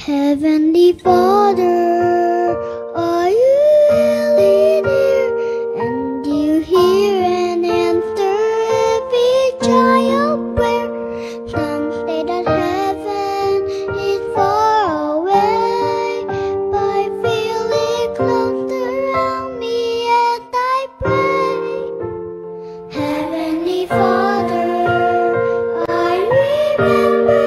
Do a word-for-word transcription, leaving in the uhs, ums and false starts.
Heavenly Father, are you really there? And you hear and answer every child prayer. Some say that heaven is far away, but I feel it close around me as I pray. Heavenly Father, I remember